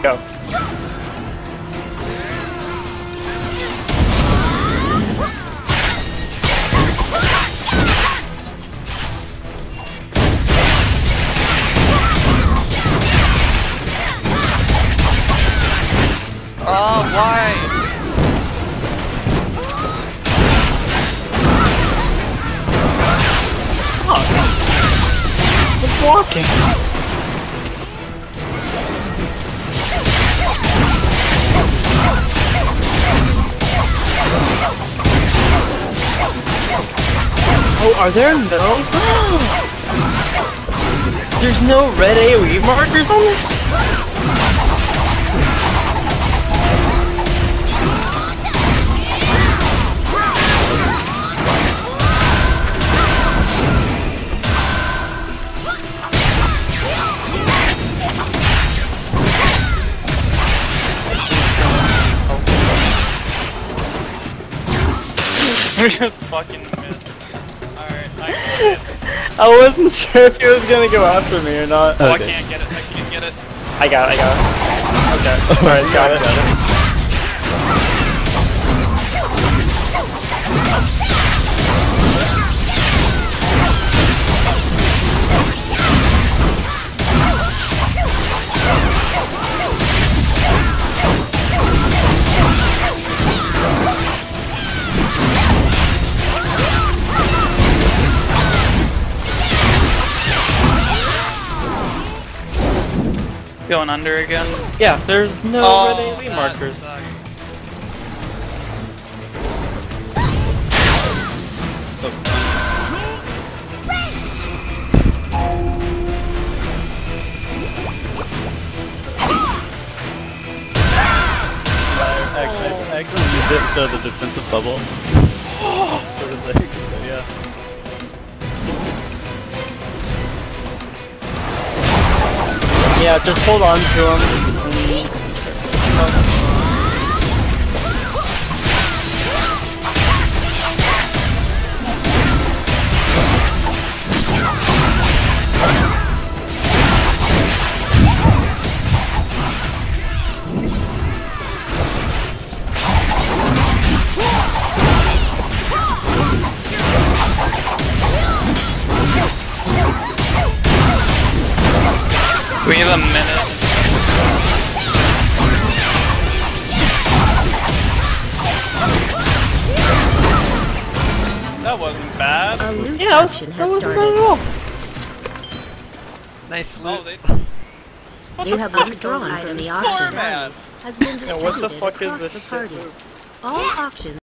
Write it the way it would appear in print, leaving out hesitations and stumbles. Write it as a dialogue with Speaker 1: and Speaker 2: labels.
Speaker 1: Go.
Speaker 2: Oh, why?
Speaker 1: What's blocking? Oh, are there no? There's no red AoE markers on this?
Speaker 2: We just fucking missed. Alright, I got it.
Speaker 1: I wasn't sure if he was gonna go after me or not.
Speaker 2: Oh,
Speaker 1: Okay.
Speaker 2: I can't get it. I can't get it.
Speaker 1: I got it. Okay. Alright, got it.
Speaker 2: It's going under again.
Speaker 1: Yeah, there's no red AoE markers.
Speaker 2: Sucks.
Speaker 3: I actually used the defensive bubble. Sort of like, so yeah.
Speaker 1: Yeah, just hold on to him.
Speaker 2: We have a minute. That wasn't bad.
Speaker 1: Yeah, that wasn't bad at all.
Speaker 2: Nice loot.
Speaker 4: You have withdrawn from the auction.
Speaker 2: Man.
Speaker 4: Has been
Speaker 1: Yeah, what the
Speaker 4: distributed
Speaker 1: fuck is
Speaker 4: across
Speaker 1: this
Speaker 4: the
Speaker 1: shit?
Speaker 4: party. All auctions